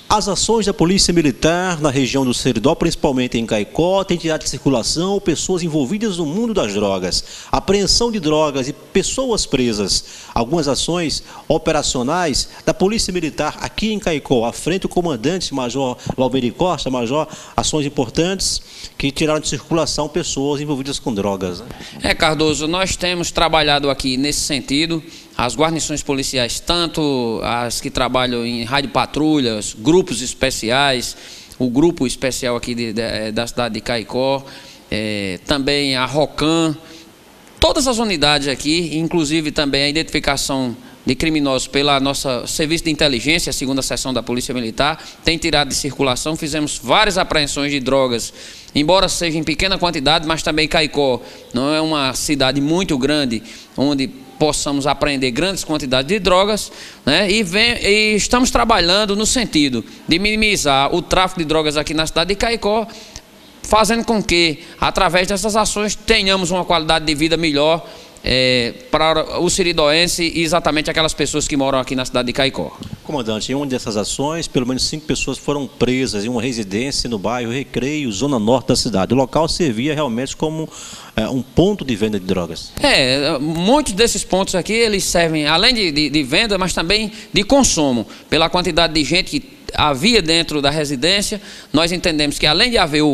As ações da Polícia Militar na região do Seridó, principalmente em Caicó, têm tirado de circulação pessoas envolvidas no mundo das drogas, apreensão de drogas e pessoas presas. Algumas ações operacionais da Polícia Militar aqui em Caicó, à frente do comandante Major Valmeri Costa, Major, ações importantes que tiraram de circulação pessoas envolvidas com drogas, né? Cardoso, nós temos trabalhado aqui nesse sentido. As guarnições policiais, tanto as que trabalham em rádio patrulhas, grupos especiais, o grupo especial aqui da cidade de Caicó, também a ROCAM, todas as unidades aqui, inclusive também a identificação de criminosos pela nossa Serviço de Inteligência, a segunda seção da Polícia Militar, tem tirado de circulação. Fizemos várias apreensões de drogas, embora seja em pequena quantidade, mas também Caicó não é uma cidade muito grande, onde possamos apreender grandes quantidades de drogas, né? E estamos trabalhando no sentido de minimizar o tráfico de drogas aqui na cidade de Caicó, fazendo com que, através dessas ações, tenhamos uma qualidade de vida melhor para o siridoense e exatamente aquelas pessoas que moram aqui na cidade de Caicó. Comandante, em uma dessas ações, pelo menos 5 pessoas foram presas em uma residência no bairro Recreio, zona norte da cidade. O local servia realmente como um ponto de venda de drogas. Muitos desses pontos aqui, eles servem, além de venda, mas também de consumo. Pela quantidade de gente que havia dentro da residência, nós entendemos que, além de haver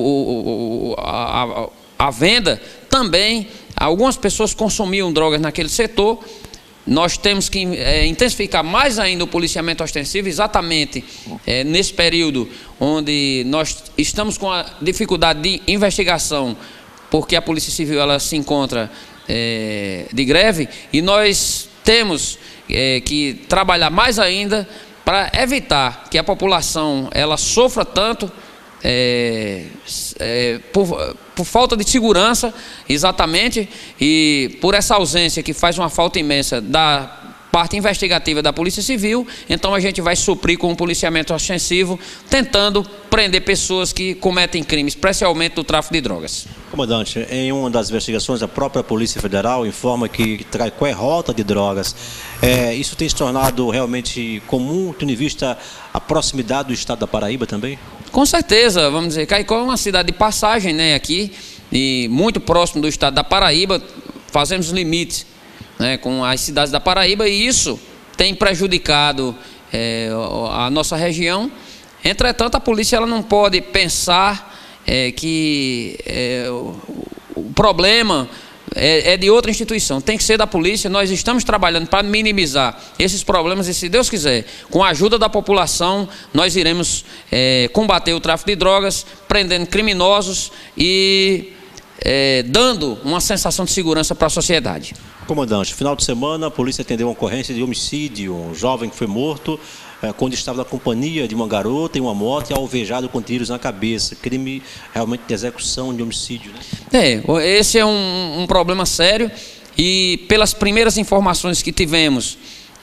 a venda, também algumas pessoas consumiam drogas naquele setor. Nós temos que intensificar mais ainda o policiamento ostensivo, exatamente nesse período onde nós estamos com a dificuldade de investigação, porque a Polícia Civil ela se encontra de greve, e nós temos que trabalhar mais ainda para evitar que a população ela sofra tanto por falta de segurança, exatamente, e por essa ausência que faz uma falta imensa da parte investigativa da Polícia Civil. Então a gente vai suprir com um policiamento ostensivo, tentando prender pessoas que cometem crimes, especialmente do tráfico de drogas. Comandante, em uma das investigações, a própria Polícia Federal informa que Caicó é rota de drogas. Isso tem se tornado realmente comum, tendo em vista a proximidade do estado da Paraíba também? Com certeza, vamos dizer, Caicó é uma cidade de passagem, né, aqui, e muito próximo do estado da Paraíba. Fazemos limites, né, com as cidades da Paraíba, e isso tem prejudicado a nossa região. Entretanto, a polícia ela não pode pensar que o problema é de outra instituição, tem que ser da polícia. Nós estamos trabalhando para minimizar esses problemas e, se Deus quiser, com a ajuda da população, nós iremos combater o tráfico de drogas, prendendo criminosos e dando uma sensação de segurança para a sociedade. Comandante, final de semana a polícia atendeu uma ocorrência de homicídio. Um jovem que foi morto quando estava na companhia de uma garota em uma moto e alvejado com tiros na cabeça. Crime realmente de execução, de homicídio, né? Esse é um problema sério, e pelas primeiras informações que tivemos,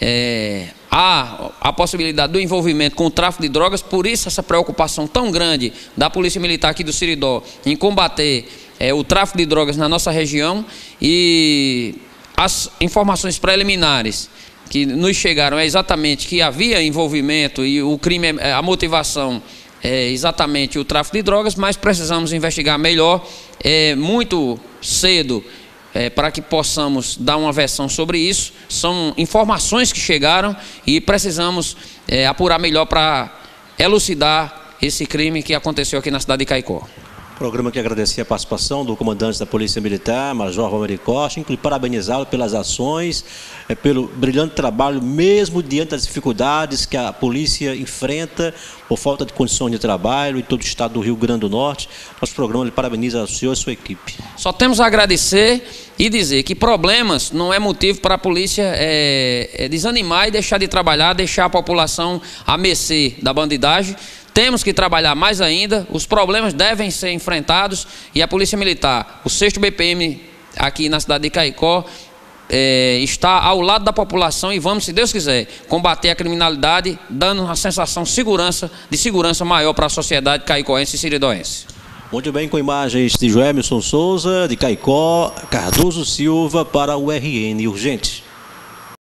há a possibilidade do envolvimento com o tráfico de drogas. Por isso essa preocupação tão grande da Polícia Militar aqui do Seridó em combater o tráfico de drogas na nossa região. E as informações preliminares que nos chegaram é exatamente que havia envolvimento, e o crime, a motivação é exatamente o tráfico de drogas, mas precisamos investigar melhor, muito cedo, para que possamos dar uma versão sobre isso. São informações que chegaram e precisamos apurar melhor para elucidar esse crime que aconteceu aqui na cidade de Caicó. Programa que agradecer a participação do comandante da Polícia Militar, Major Valmeri Costa, inclui parabenizá-lo pelas ações, pelo brilhante trabalho, mesmo diante das dificuldades que a polícia enfrenta por falta de condições de trabalho em todo o estado do Rio Grande do Norte. Nosso programa lhe parabeniza ao senhor e a sua equipe. Só temos a agradecer e dizer que problemas não é motivo para a polícia desanimar e deixar de trabalhar, deixar a população à mercê da bandidagem. Temos que trabalhar mais ainda, os problemas devem ser enfrentados, e a Polícia Militar, o 6º BPM aqui na cidade de Caicó, está ao lado da população, e vamos, se Deus quiser, combater a criminalidade, dando uma sensação de segurança maior para a sociedade caicoense e siridoense. Muito bem, com imagens de Joelson Souza, de Caicó, Cardoso Silva para o RN Urgente.